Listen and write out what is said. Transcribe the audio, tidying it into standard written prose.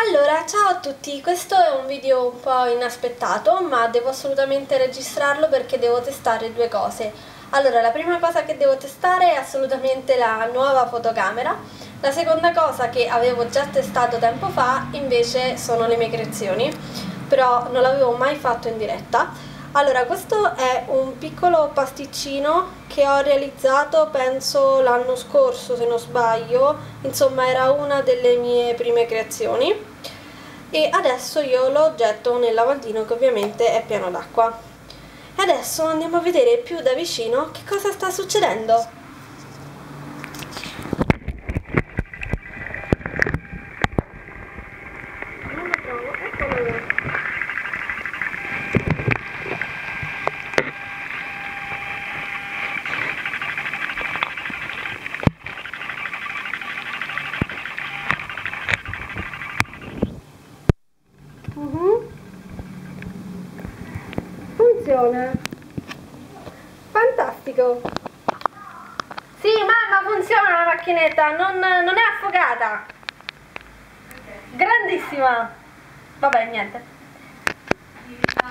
Allora, ciao a tutti, questo è un video un po' inaspettato, ma devo assolutamente registrarlo perché devo testare due cose. Allora, la prima cosa che devo testare è assolutamente la nuova fotocamera. La seconda cosa che avevo già testato tempo fa, invece, sono le mie creazioni, però non l'avevo mai fatto in diretta. Allora, questo è un piccolo pasticcino che ho realizzato, penso, l'anno scorso, se non sbaglio. Insomma, era una delle mie prime creazioni. E adesso io lo getto nel lavandino, che ovviamente è pieno d'acqua. E adesso andiamo a vedere più da vicino che cosa sta succedendo. Funziona. Fantastico. Sì, mamma, funziona la macchinetta, non è affogata. Grandissima. Vabbè, niente.